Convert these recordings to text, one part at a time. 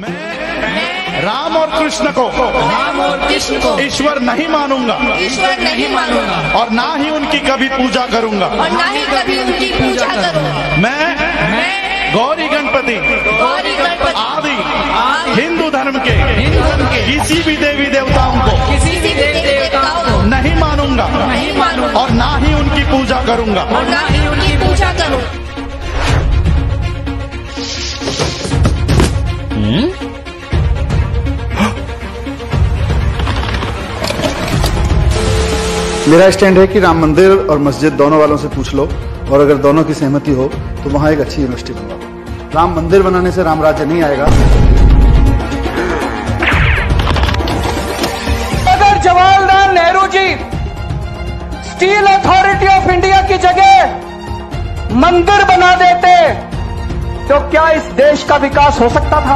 मैं राम और कृष्ण को ईश्वर नहीं मानूंगा और ना ही उनकी कभी पूजा करूंगा। मैं गौरी गणपति आदि हिंदू धर्म के किसी भी देवी देवताओं को नहीं मानूंगा और ना ही उनकी पूजा करूंगा। मेरा स्टैंड है कि राम मंदिर और मस्जिद दोनों वालों से पूछ लो, और अगर दोनों की सहमति हो तो वहां एक अच्छी यूनिवर्सिटी बनवाओ। राम मंदिर बनाने से राम राज्य नहीं आएगा। अगर Jawaharlal Nehru ji Steel Authority of India की जगह मंदिर बना देते तो क्या इस देश का विकास हो सकता था?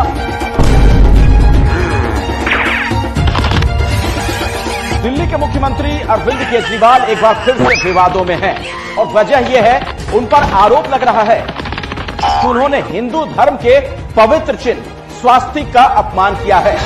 दिल्ली के मुख्यमंत्री अरविंद केजरीवाल एक बार फिर से विवादों में हैं और वजह यह है, उन पर आरोप लग रहा है कि उन्होंने हिंदू धर्म के पवित्र चिन्ह स्वास्तिक का अपमान किया है।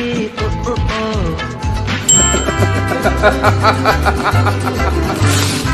Ha ha ha ha ha ha!